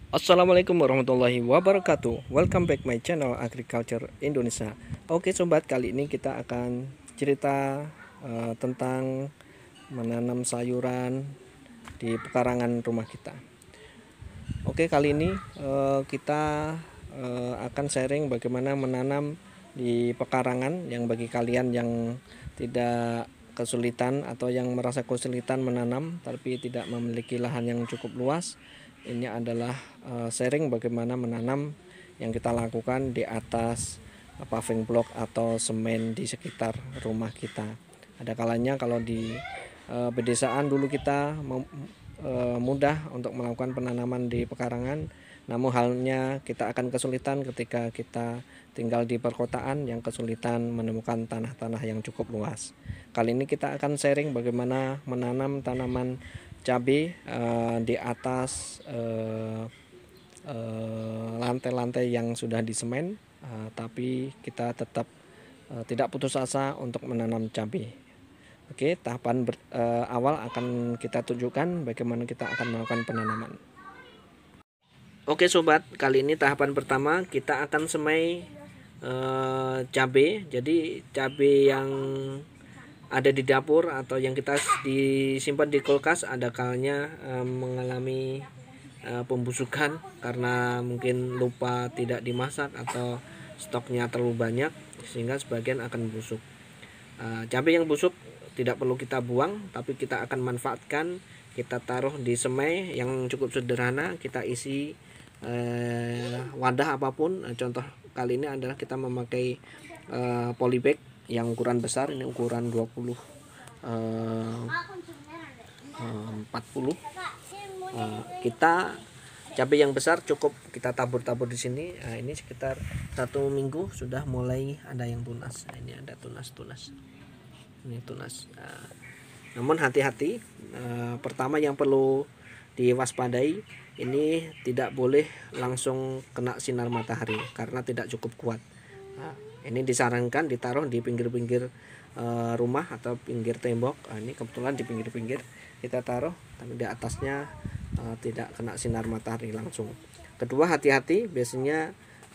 Assalamualaikum warahmatullahi wabarakatuh. Welcome back my channel Agriculture Indonesia. Oke sobat, kali ini kita akan cerita tentang menanam sayuran di pekarangan rumah kita. Oke, kali ini kita akan sharing bagaimana menanam di pekarangan, yang bagi kalian yang tidak kesulitan atau yang merasa kesulitan menanam tapi tidak memiliki lahan yang cukup luas. Ini adalah sharing bagaimana menanam yang kita lakukan di atas paving block atau semen di sekitar rumah kita. Ada kalanya kalau di pedesaan dulu kita mudah untuk melakukan penanaman di pekarangan, namun halnya kita akan kesulitan ketika kita tinggal di perkotaan yang kesulitan menemukan tanah-tanah yang cukup luas. Kali ini kita akan sharing bagaimana menanam tanaman cabai di atas lantai-lantai yang sudah disemen, tapi kita tetap tidak putus asa untuk menanam cabai. Oke, tahapan awal akan kita tunjukkan bagaimana kita akan melakukan penanaman. Oke sobat, kali ini tahapan pertama kita akan semai cabai. Jadi cabai yang ada di dapur atau yang kita disimpan di kulkas ada kalanya mengalami pembusukan karena mungkin lupa tidak dimasak atau stoknya terlalu banyak sehingga sebagian akan busuk. Cabai yang busuk tidak perlu kita buang, tapi kita akan manfaatkan, kita taruh di semai yang cukup sederhana, kita isi wadah apapun. Contoh kali ini adalah kita memakai polybag yang ukuran besar, ini ukuran 40 kita cabai yang besar cukup kita tabur-tabur di sini. Ini sekitar 1 minggu sudah mulai ada yang tunas. Ini ada tunas-tunas. Ini tunas. Namun hati-hati. Pertama yang perlu diwaspadai, ini tidak boleh langsung kena sinar matahari karena tidak cukup kuat. Ini disarankan ditaruh di pinggir-pinggir rumah atau pinggir tembok. Ini kebetulan di pinggir-pinggir kita taruh, tapi di atasnya tidak kena sinar matahari langsung. Kedua, hati-hati, biasanya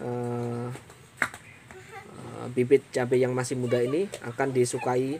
bibit cabai yang masih muda ini akan disukai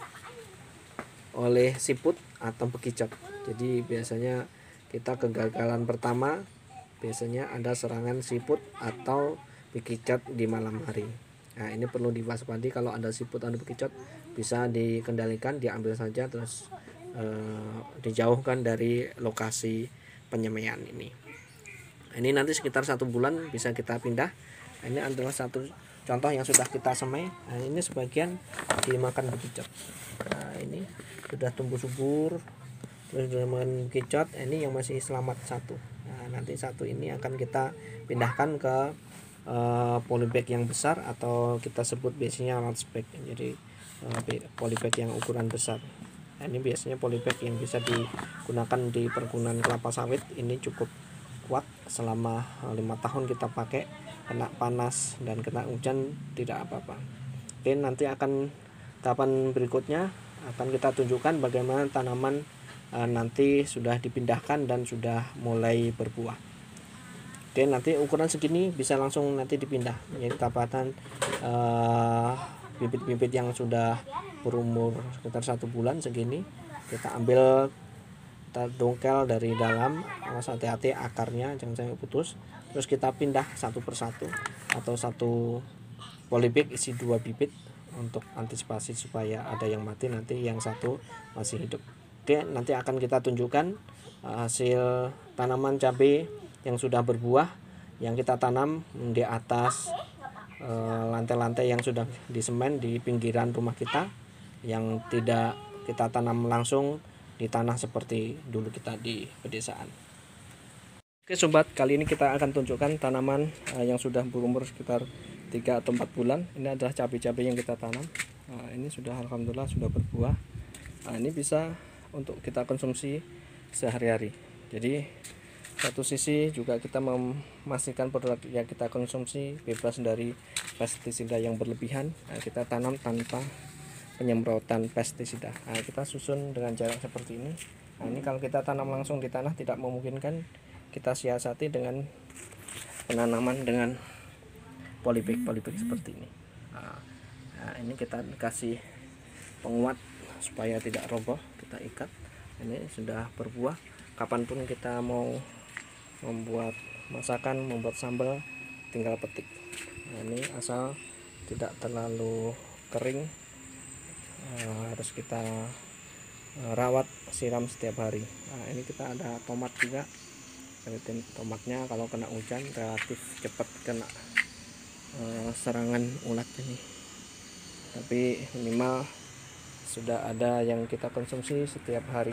oleh siput atau bekicot. Jadi biasanya kita kegagalan pertama biasanya ada serangan siput atau bekicot di malam hari. Nah, ini perlu diwaspadai. Kalau ada siput atau bekicot bisa dikendalikan, diambil saja terus dijauhkan dari lokasi penyemaian ini. Ini nanti sekitar 1 bulan bisa kita pindah. Ini adalah satu contoh yang sudah kita semai. Nah, ini sebagian dimakan bekicot. Nah, ini sudah tumbuh subur, terus dimakan bekicot. Ini yang masih selamat satu. Nah, nanti satu ini akan kita pindahkan ke polybag yang besar atau kita sebut biasanya large bag. Jadi polybag yang ukuran besar. Nah, ini biasanya polybag yang bisa digunakan di perkebunan kelapa sawit. Ini cukup kuat selama 5 tahun kita pakai, kena panas dan kena hujan tidak apa-apa. Oke, nanti akan tahapan berikutnya akan kita tunjukkan bagaimana tanaman nanti sudah dipindahkan dan sudah mulai berbuah. Oke, nanti ukuran segini bisa langsung nanti dipindah menjadi tahapan bibit-bibit yang sudah berumur sekitar 1 bulan segini. Kita ambil, kita dongkel dari dalam, awas hati-hati akarnya jangan sampai putus. Terus kita pindah satu persatu atau satu polybag isi 2 bibit untuk antisipasi supaya ada yang mati, nanti yang satu masih hidup. Oke, nanti akan kita tunjukkan hasil tanaman cabai yang sudah berbuah yang kita tanam di atas lantai-lantai yang sudah disemen di pinggiran rumah kita, yang tidak kita tanam langsung di tanah seperti dulu kita di pedesaan. Oke sobat, kali ini kita akan tunjukkan tanaman yang sudah berumur sekitar 3 atau 4 bulan. Ini adalah cabai-cabai yang kita tanam. Ini sudah alhamdulillah sudah berbuah. Ini bisa untuk kita konsumsi sehari-hari. Jadi satu sisi juga kita memastikan produk yang kita konsumsi bebas dari pestisida yang berlebihan. Kita tanam tanpa penyemprotan pestisida. Kita susun dengan jarak seperti ini. Ini kalau kita tanam langsung di tanah tidak memungkinkan, kita siasati dengan penanaman dengan polybag seperti ini. Nah, ini kita kasih penguat supaya tidak roboh, kita ikat. Ini sudah berbuah. Kapanpun kita mau membuat masakan, membuat sambal, tinggal petik. Nah, ini asal tidak terlalu kering, harus kita rawat, siram setiap hari. Nah, ini kita ada tomat juga. Tomatnya kalau kena hujan relatif cepat kena serangan ulat ini, tapi minimal sudah ada yang kita konsumsi setiap hari.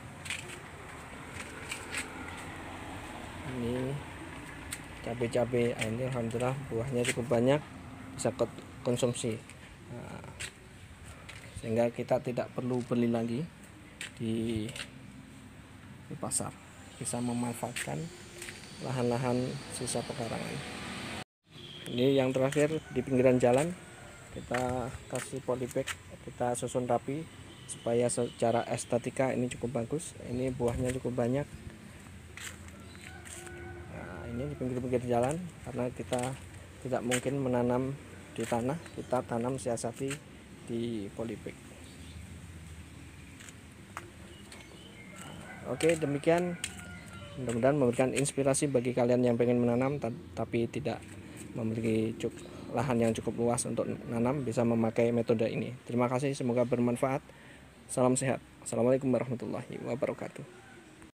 Ini cabai-cabai, ini alhamdulillah buahnya cukup banyak, bisa konsumsi. Nah, sehingga kita tidak perlu beli lagi di pasar, bisa memanfaatkan lahan-lahan sisa pekarangan. Ini yang terakhir di pinggiran jalan, kita kasih polybag, kita susun rapi supaya secara estetika ini cukup bagus. Ini buahnya cukup banyak. Nah, ini di pinggir-pinggir jalan, karena kita tidak mungkin menanam di tanah, kita tanam siasati di polybag. Oke, demikian, mudah-mudahan memberikan inspirasi bagi kalian yang pengen menanam tapi tidak memiliki lahan yang cukup luas untuk menanam, bisa memakai metode ini. Terima kasih, semoga bermanfaat. Salam sehat. Assalamualaikum warahmatullahi wabarakatuh.